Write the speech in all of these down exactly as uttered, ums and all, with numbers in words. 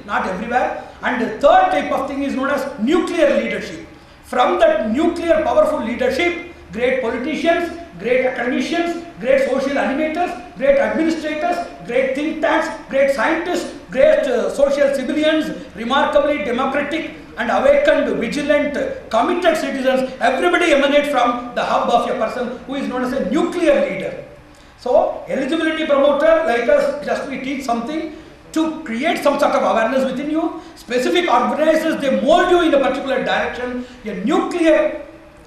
not everywhere. And the third type of thing is known as nuclear leadership. From that nuclear powerful leadership, great politicians, great academicians, great social animators, great administrators, great think tanks, great scientists, great uh, social civilians, remarkably democratic and awakened, vigilant, committed citizens, everybody emanate from the hub of a person who is known as a nuclear leader. So, eligibility promoter like us, just we teach something to create some sort of awareness within you. Specific organizers, they mold you in a particular direction. A nuclear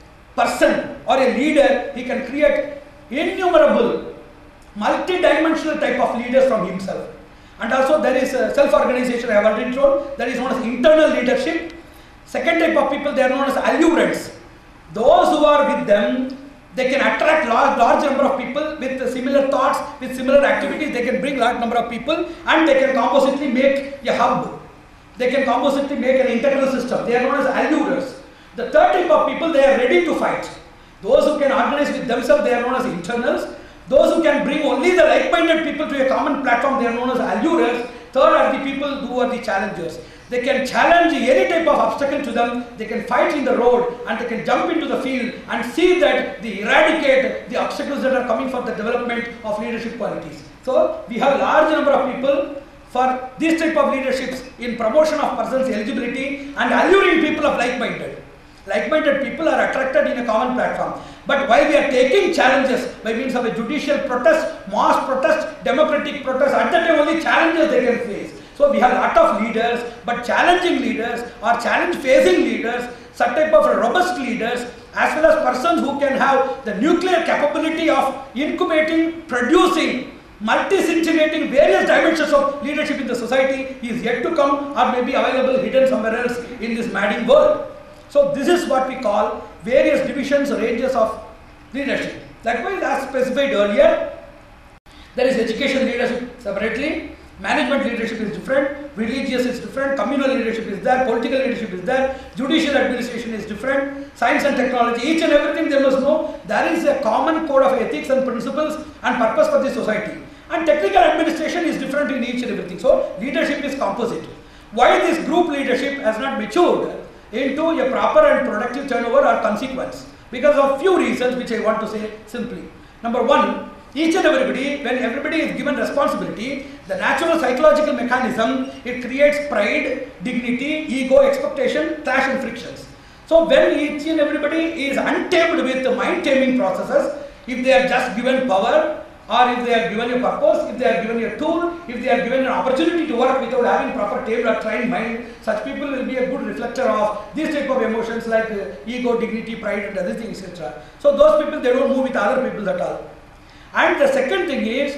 person or a leader, he can create innumerable, multi-dimensional type of leaders from himself. And also there is a self-organization, I have already told, that is known as internal leadership. Second type of people, they are known as allurants. Those who are with them, they can attract large, large number of people with similar thoughts, with similar activities. They can bring large number of people and they can compositely make a hub. They can compositely make an integral system. They are known as allurers. The third type of people, they are ready to fight. Those who can organize with themselves, they are known as internals. Those who can bring only the like-minded people to a common platform, they are known as allurers. Third are the people who are the challengers. They can challenge any type of obstacle to them, they can fight in the road and they can jump into the field and see that they eradicate the obstacles that are coming for the development of leadership qualities. So, we have large number of people for this type of leaderships in promotion of person's eligibility and alluring people of like-minded. Like-minded people are attracted in a common platform. But while we are taking challenges by means of a judicial protest, mass protest, democratic protest, at that time only challenges they can face. So we have a lot of leaders, but challenging leaders or challenge-facing leaders, such type of robust leaders, as well as persons who can have the nuclear capability of incubating, producing, multi-scintillating various dimensions of leadership in the society is yet to come or may be available hidden somewhere else in this madding world. So this is what we call various divisions or ranges of leadership. Likewise, as specified earlier, there is education leadership separately. Management leadership is different, religious is different, communal leadership is there, political leadership is there, judicial administration is different, science and technology, each and everything they must know. There is a common code of ethics and principles and purpose for the society. And technical administration is different in each and everything. So, leadership is composite. Why this group leadership has not matured into a proper and productive turnover or consequence? Because of few reasons which I want to say simply. Number one, each and everybody, when everybody is given responsibility, the natural psychological mechanism, it creates pride, dignity, ego, expectation, clash and frictions. So when each and everybody is untamed with the mind-taming processes, if they are just given power, or if they are given a purpose, if they are given a tool, if they are given an opportunity to work without having proper tamed or trained mind, such people will be a good reflector of this type of emotions like uh, ego, dignity, pride and other things, et cetera. So those people, they don't move with other people at all. And the second thing is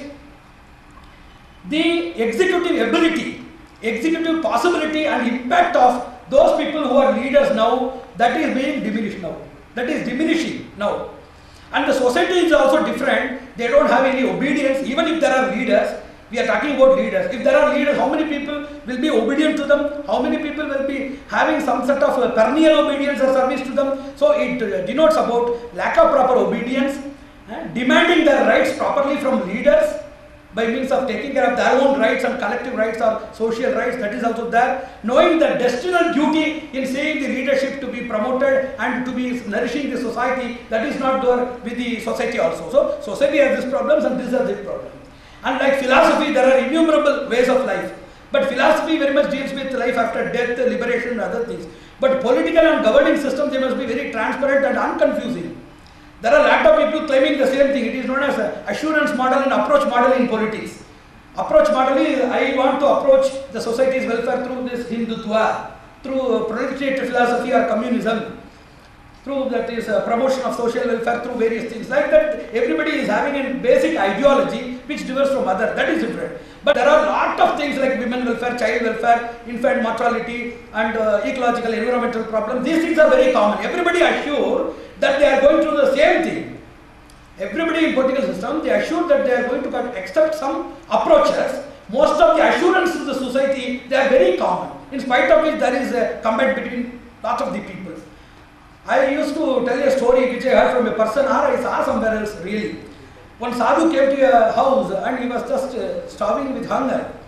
the executive ability, executive possibility and impact of those people who are leaders now, that is being diminished now. That is diminishing now. And the society is also different. They don't have any obedience. Even if there are leaders, we are talking about leaders. If there are leaders, how many people will be obedient to them? How many people will be having some sort of uh, perennial obedience or service to them? So it uh, denotes about lack of proper obedience. Demanding their rights properly from leaders by means of taking care of their own rights and collective rights or social rights, that is also there. Knowing the destinal duty in seeing the leadership to be promoted and to be nourishing the society, that is not there with the society also. So, society has these problems and these are the problems. And like philosophy, there are innumerable ways of life. But philosophy very much deals with life after death, liberation and other things. But political and governing systems, they must be very transparent and unconfusing. There are a lot of people claiming the same thing. It is known as assurance model and approach model in politics. Approach model is, I want to approach the society's welfare through this Hindutva, through proletariat philosophy or communism, through that is a promotion of social welfare through various things. Like that, everybody is having a basic ideology which differs from other. That is different. But there are a lot of things like women welfare, child welfare, infant mortality and uh, ecological environmental problems. These things are very common. Everybody assure that they are going through the same thing. Everybody in political system, they assure that they are going to accept some approaches. Most of the assurances of the society, they are very common. In spite of which there is a combat between lots of the people. I used to tell a story which I heard from a person or I saw somewhere else really. One sadhu came to a house and he was just uh, starving with hunger.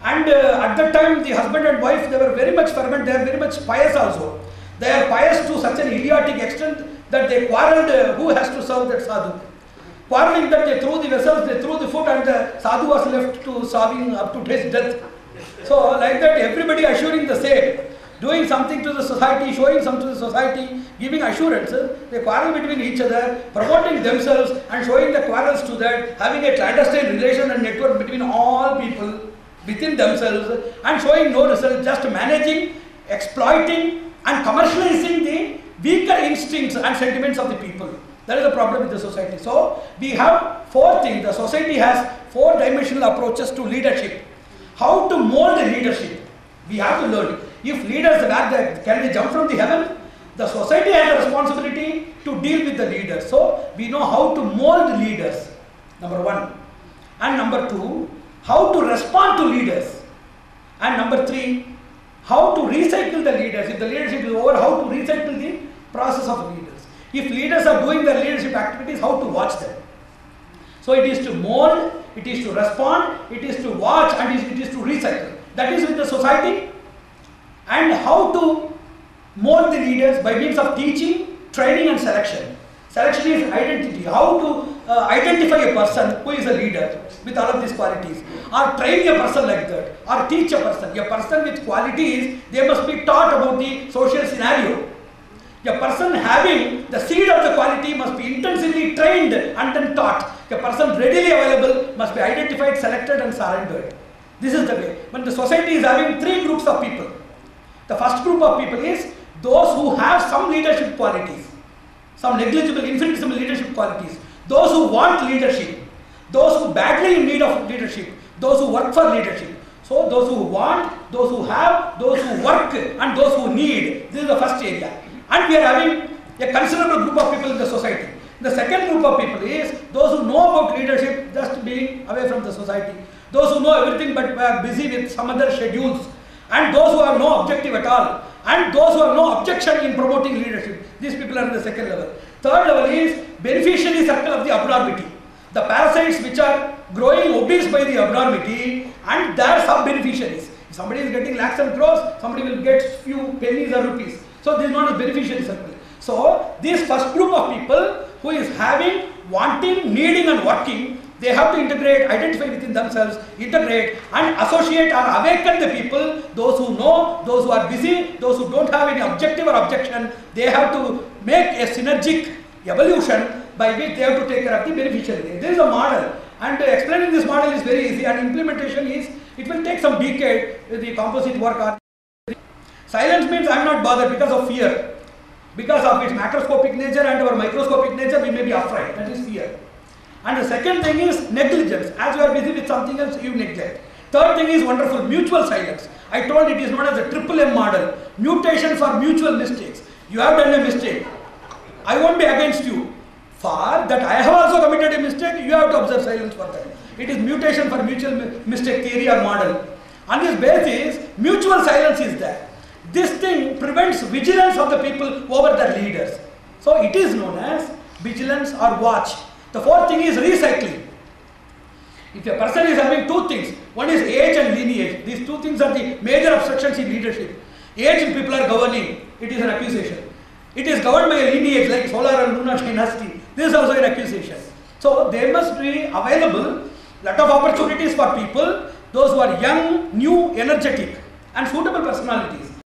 And uh, at that time, the husband and wife, they were very much fervent, they are very much pious also. They are pious to such an idiotic extent that they quarreled uh, who has to serve that sadhu. Quarreling that they threw the vessels, they threw the food, and the sadhu was left to serving up to his death. So like that, everybody assuring the same, doing something to the society, showing something to the society, giving assurances. They quarrel between each other, promoting themselves and showing the quarrels to that, having a clandestine relation and network between all people within themselves and showing no result, just managing, exploiting and commercializing the weaker instincts and sentiments of the people. That is the problem with the society. So we have four things. The society has four dimensional approaches to leadership. How to mold the leadership? We have to learn. If leaders are, can they jump from the heaven? The society has a responsibility to deal with the leaders. So we know how to mold leaders, number one. And number two, how to respond to leaders. And number three, how to recycle the leaders. If the leadership is over, how to recycle the process of leaders. If leaders are doing their leadership activities, how to watch them. So it is to mold, it is to respond, it is to watch, and it is to recycle. That is with the society. And how to mold the leaders by means of teaching, training and selection. Selection is identity. How to uh, identify a person who is a leader with all of these qualities. Or train a person like that. Or teach a person. A person with qualities, they must be taught about the social scenario. A person having the seed of the quality must be intensively trained and then taught. A person readily available must be identified, selected and surrendered. This is the way. When the society is having three groups of people. The first group of people is those who have some leadership qualities. Some negligible, infinitesimal leadership qualities. Those who want leadership. Those who badly in need of leadership. Those who work for leadership. So those who want, those who have, those who work and those who need. This is the first area. And we are having a considerable group of people in the society. The second group of people is those who know about leadership just being away from the society. Those who know everything but are busy with some other schedules. And those who have no objective at all. And those who have no objection in promoting leadership. These people are in the second level. Third level is beneficiary circle of the abnormity. The parasites which are growing obese by the abnormity and their sub-beneficiaries. If somebody is getting lakhs and crores, somebody will get few pennies or rupees. So this is not a beneficiary circle. So this first group of people who is having, wanting, needing and working, they have to integrate, identify within themselves, integrate and associate or awaken the people, those who know, those who are busy, those who don't have any objective or objection, they have to make a synergic evolution by which they have to take care of the beneficiary. This is a model and uh, explaining this model is very easy and implementation is, it will take some decade with the composite work. Or silence means I am not bothered because of fear. Because of its macroscopic nature and our microscopic nature, we may be afraid. That is fear. And the second thing is negligence. As you are busy with something else, you neglect. Third thing is wonderful, mutual silence. I told it is known as a triple M model. Mutation for mutual mistakes. You have done a mistake. I won't be against you. For that I have also committed a mistake, you have to observe silence for that. It is mutation for mutual mistake theory or model. On this basis, mutual silence is there. This thing prevents vigilance of the people over their leaders. So it is known as vigilance or watch. The fourth thing is recycling. If a person is having two things, one is age and lineage. These two things are the major obstructions in leadership. Age and people are governing, it is an accusation. It is governed by a lineage like solar and lunar dynasty. This is also an accusation. So there must be available lot of opportunities for people, those who are young, new, energetic and suitable personalities.